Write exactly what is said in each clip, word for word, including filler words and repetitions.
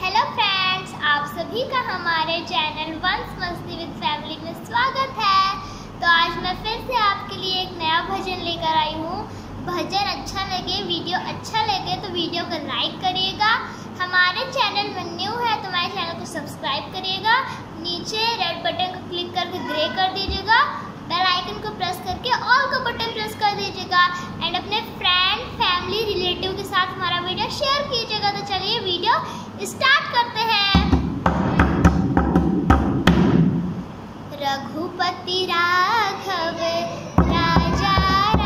Hello friends, आप सभी का हमारे चैनल वंस मस्ती विद फैमिली में स्वागत है। तो आज मैं फिर से आपके लिए एक नया भजन लेकर आई हूँ। भजन अच्छा लगे, वीडियो अच्छा लगे तो वीडियो को लाइक करिएगा। हमारे चैनल में न्यू है तो हमारे चैनल को सब्सक्राइब करिएगा। नीचे रेड बटन को क्लिक करके ग्रे कर दीजिएगा, बेल आइकन को प्रेस करके ऑल का बटन प्रेस कर दीजिएगा एंड अपने फ्रेंड फैमिली रिलेटिव के साथ हमारा वीडियो शेयर कीजिएगा। तो चलिए वीडियो स्टार्ट करते हैं। रघुपति राघव राजाराम,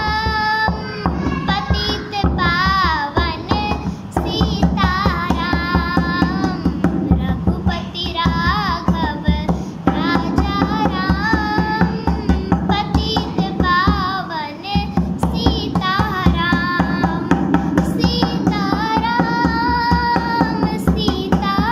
पतित पावन सीताराम। रघुपति राघव राजाराम, पतित पावन सीताराम। सीताराम सीताराम,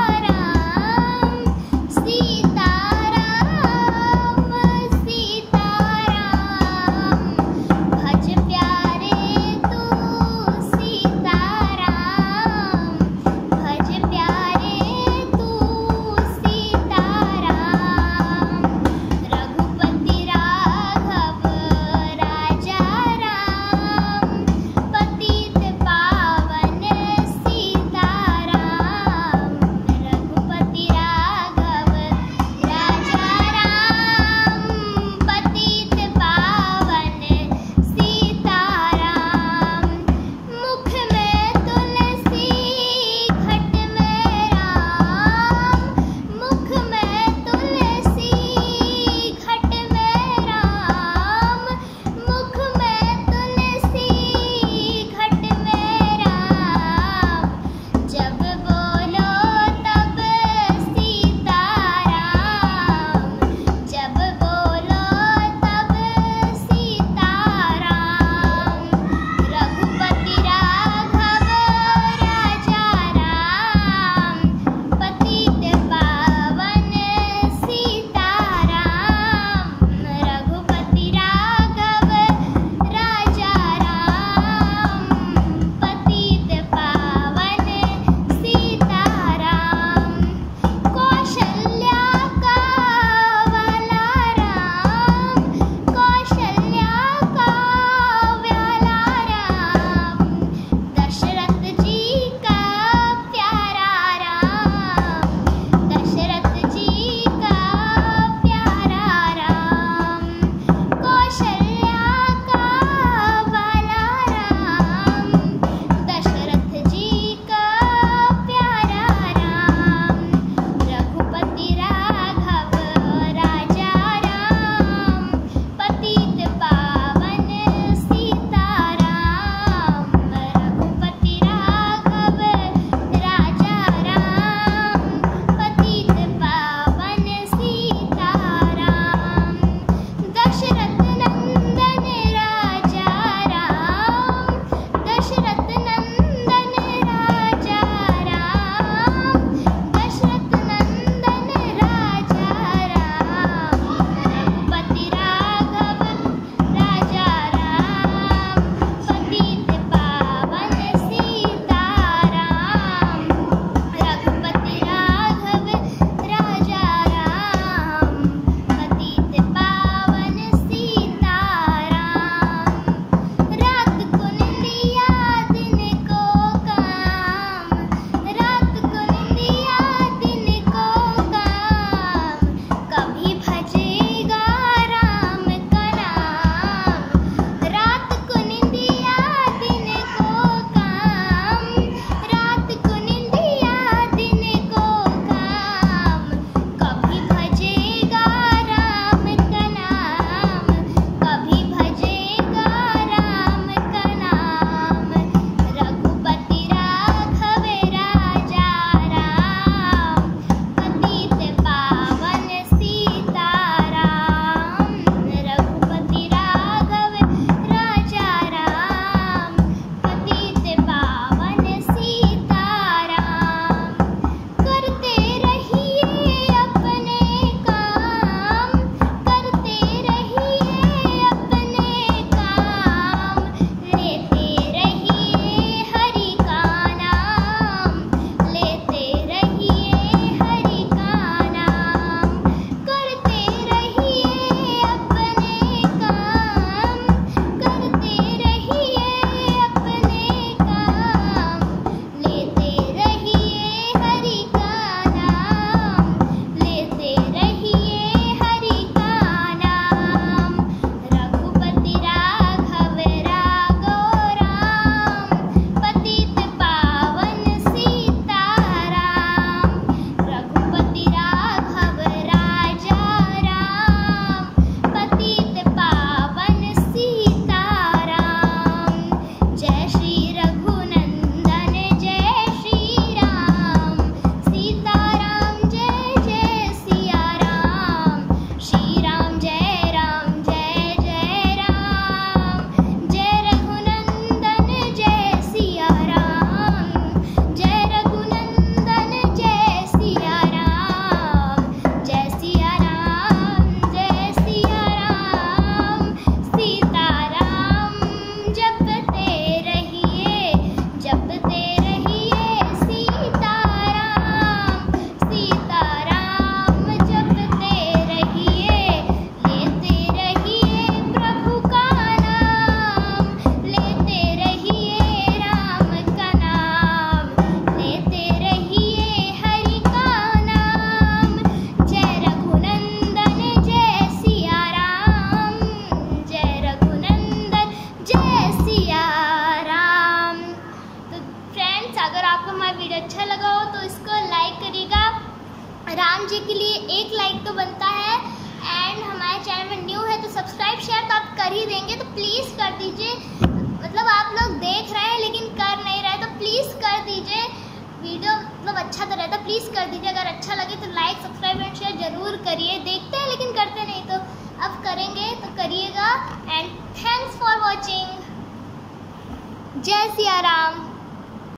वीडियो अच्छा लगा हो तो इसको लाइक करिएगा। राम जी के लिए एक लाइक तो बनता है। एंड हमारे चैनल में न्यू है तो सब्सक्राइब शेयर तो आप कर ही देंगे, तो प्लीज़ कर दीजिए। मतलब आप लोग देख रहे हैं लेकिन कर नहीं रहे, तो प्लीज़ कर दीजिए। वीडियो मतलब अच्छा तो रहता, प्लीज़ कर दीजिए। अगर अच्छा लगे तो लाइक सब्सक्राइब एंड शेयर ज़रूर करिए। देखते हैं लेकिन करते नहीं, तो अब करेंगे तो करिएगा। And thanks for watching. जय सिया राम।